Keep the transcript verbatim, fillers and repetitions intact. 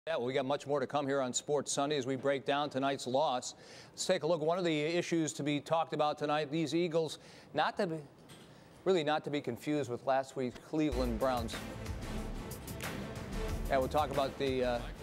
Yeah, well, we got much more to come here on Sports Sunday as we break down tonight's loss. Let's take a look. One of the issues to be talked about tonight, these Eagles, not to be, really not to be confused with last week's Cleveland Browns. Yeah, we'll talk about the uh,